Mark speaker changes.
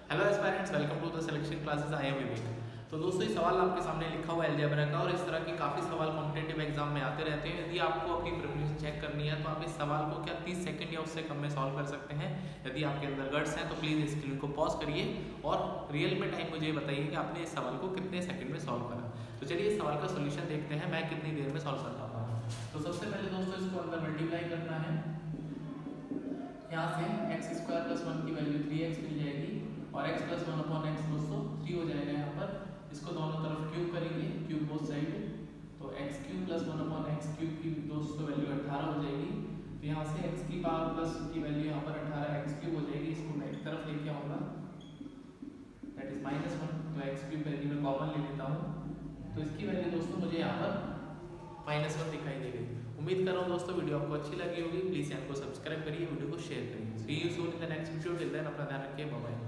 Speaker 1: Hello aspirants, welcome to the selection classes. I am Vivek. तो दोस्तों, ये सवाल आपके सामने लिखा हुआ है अलजेब्रा का, और इस तरह के काफ़ी सवाल कॉम्पिटेटिव एग्जाम में आते रहते हैं। यदि आपको अपनी प्रिपरेशन चेक करनी है तो आप इस सवाल को क्या 30 सेकंड या उससे कम में सॉल्व कर सकते हैं। यदि आपके अंदर गट्स हैं तो प्लीज़ इस स्क्रीन को पॉज करिए और रियल में टाइम मुझे बताइए कि आपने इस सवाल को कितने सेकंड में सॉल्व करा। तो चलिए इस सवाल का सोल्यूशन देखते हैं, मैं कितनी देर में सॉल्व कर पाता हूँ। तो सबसे पहले दोस्तों, इसको अंदर मल्टीप्लाई करना है। यहाँ से x स्क्वायर प्लस 1 की वैल्यू 3x मिल जाएगी और x प्लस 1 अपॉन x दोस्तों 3 हो जाएगा। यहाँ पर इसको दोनों तरफ क्यूब करेंगे, क्यूब बोथ साइड, तो x cube plus 1 upon x cube की दोस्तों वैल्यू 18 हो जाएगी। तो यहाँ से x की पावर प्लस की वैल्यू यहाँ पर 18 x क्यूब हो जाएगी। इसको मैं एक तरफ लेके आऊँगा, दैट इज -1, तो x क्यूब वैल्यू में कॉमन ले लेता हूँ। तो इसकी वैल्यू दोस्तों मुझे यहाँ पर -1 दिखाई दे गई। उम्मीद कर रहा हूँ दोस्तों वीडियो आपको अच्छी लगी होगी। प्लीज़ चैनल को सब्सक्राइब करिए, वीडियो को शेयर करिए। See you soon in the next video. Till then अपना ध्यान रखिए, बाय बाय।